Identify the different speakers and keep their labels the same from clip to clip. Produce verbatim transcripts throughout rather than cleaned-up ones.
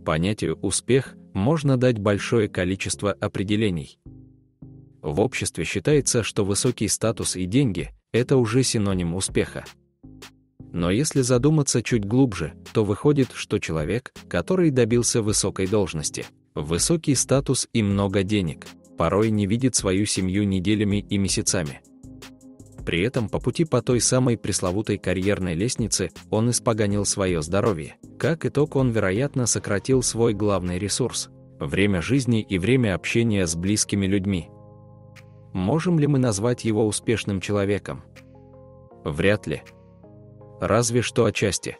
Speaker 1: Понятию «успех» можно дать большое количество определений. В обществе считается, что высокий статус и деньги – это уже синоним успеха. Но если задуматься чуть глубже, то выходит, что человек, который добился высокой должности, высокий статус и много денег, порой не видит свою семью неделями и месяцами. При этом по пути по той самой пресловутой карьерной лестнице он испоганил свое здоровье. Как итог, он, вероятно, сократил свой главный ресурс – время жизни и время общения с близкими людьми. Можем ли мы назвать его успешным человеком? Вряд ли. Разве что отчасти.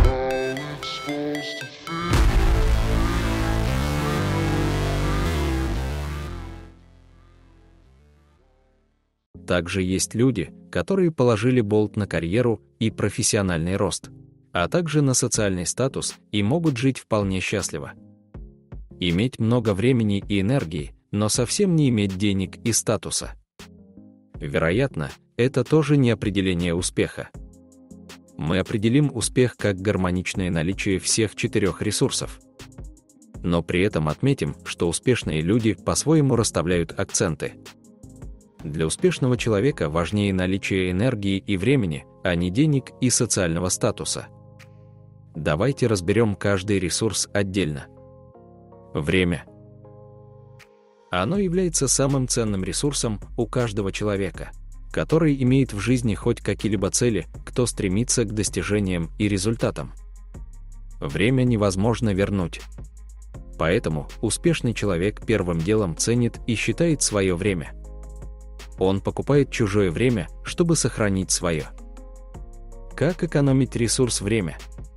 Speaker 1: Также есть люди, которые положили болт на карьеру и профессиональный рост, а также на социальный статус и могут жить вполне счастливо. Иметь много времени и энергии, но совсем не иметь денег и статуса. Вероятно, это тоже не определение успеха. Мы определим успех как гармоничное наличие всех четырех ресурсов. Но при этом отметим, что успешные люди по-своему расставляют акценты. Для успешного человека важнее наличие энергии и времени, а не денег и социального статуса. Давайте разберем каждый ресурс отдельно. Время. Оно является самым ценным ресурсом у каждого человека, который имеет в жизни хоть какие-либо цели, кто стремится к достижениям и результатам. Время невозможно вернуть. Поэтому успешный человек первым делом ценит и считает свое время. Он покупает чужое время, чтобы сохранить свое. Как экономить ресурс время?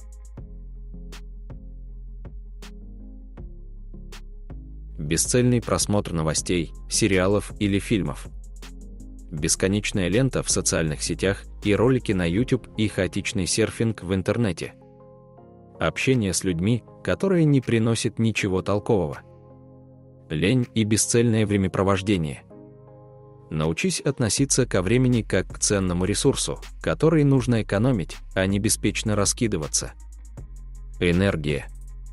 Speaker 1: Бесцельный просмотр новостей, сериалов или фильмов. Бесконечная лента в социальных сетях и ролики на YouTube и хаотичный серфинг в интернете. Общение с людьми, которые не приносят ничего толкового. Лень и бесцельное времяпровождение. Научись относиться ко времени как к ценному ресурсу, который нужно экономить, а не беспечно раскидываться. Энергия.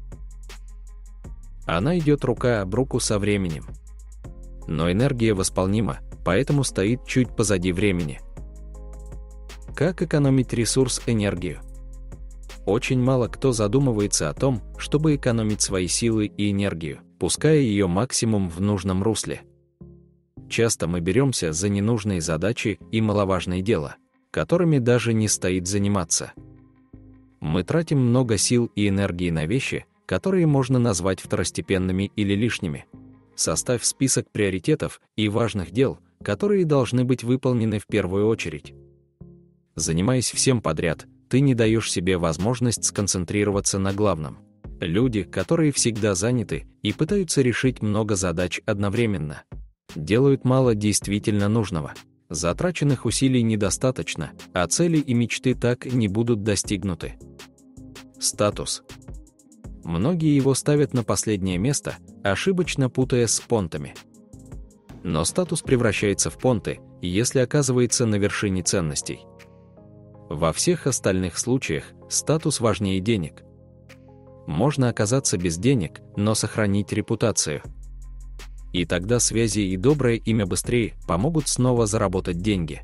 Speaker 1: Она идет рука об руку со временем. Но энергия восполнима, поэтому стоит чуть позади времени. Как экономить ресурс энергию? Очень мало кто задумывается о том, чтобы экономить свои силы и энергию, пуская ее максимум в нужном русле. Часто мы беремся за ненужные задачи и маловажные дела, которыми даже не стоит заниматься. Мы тратим много сил и энергии на вещи, которые можно назвать второстепенными или лишними. Составь список приоритетов и важных дел, которые должны быть выполнены в первую очередь. Занимаясь всем подряд, ты не даешь себе возможность сконцентрироваться на главном. Люди, которые всегда заняты и пытаются решить много задач одновременно, делают мало действительно нужного. Затраченных усилий недостаточно, а цели и мечты так и не будут достигнуты. Статус. Многие его ставят на последнее место, ошибочно путая с понтами. Но статус превращается в понты, если оказывается на вершине ценностей. Во всех остальных случаях статус важнее денег. Можно оказаться без денег, но сохранить репутацию. И тогда связи и доброе имя быстрее помогут снова заработать деньги.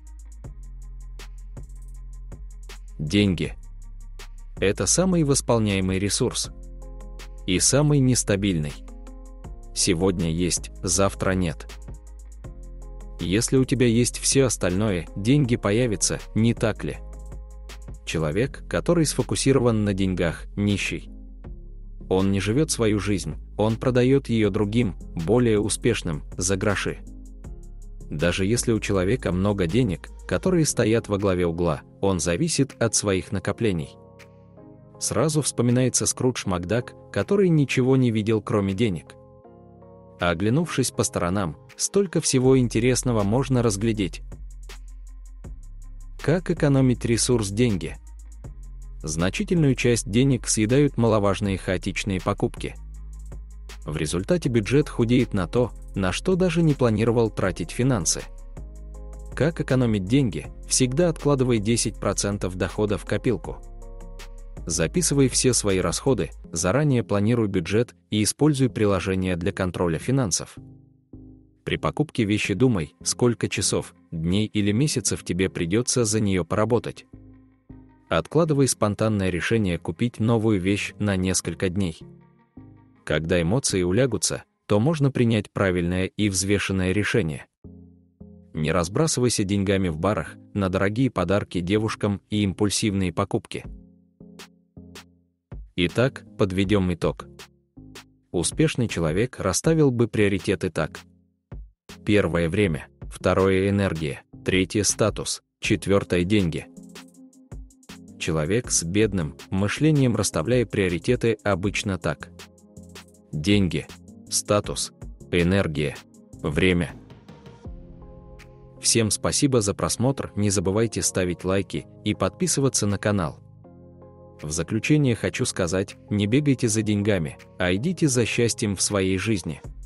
Speaker 1: Деньги. Это самый восполняемый ресурс. И самый нестабильный. Сегодня есть, завтра нет. Если у тебя есть все остальное, деньги появятся, не так ли? Человек, который сфокусирован на деньгах, нищий. Он не живет свою жизнь, он продает ее другим, более успешным, за гроши. Даже если у человека много денег, которые стоят во главе угла, он зависит от своих накоплений. Сразу вспоминается Скрудж Макдак, который ничего не видел, кроме денег. А оглянувшись по сторонам, столько всего интересного можно разглядеть. Как экономить ресурс деньги? Значительную часть денег съедают маловажные хаотичные покупки. В результате бюджет худеет на то, на что даже не планировал тратить финансы. Как экономить деньги? Всегда откладывай десять процентов дохода в копилку. Записывай все свои расходы, заранее планируй бюджет и используй приложение для контроля финансов. При покупке вещи думай, сколько часов, дней или месяцев тебе придется за нее поработать. Откладывай спонтанное решение купить новую вещь на несколько дней. Когда эмоции улягутся, то можно принять правильное и взвешенное решение. Не разбрасывайся деньгами в барах, на дорогие подарки девушкам и импульсивные покупки. Итак, подведем итог. Успешный человек расставил бы приоритеты так. Первое – время, второе – энергия, третье – статус, четвертое – деньги. Человек с бедным мышлением расставляет приоритеты обычно так. Деньги, статус, энергия, время. Всем спасибо за просмотр, не забывайте ставить лайки и подписываться на канал. В заключение хочу сказать, не бегайте за деньгами, а идите за счастьем в своей жизни.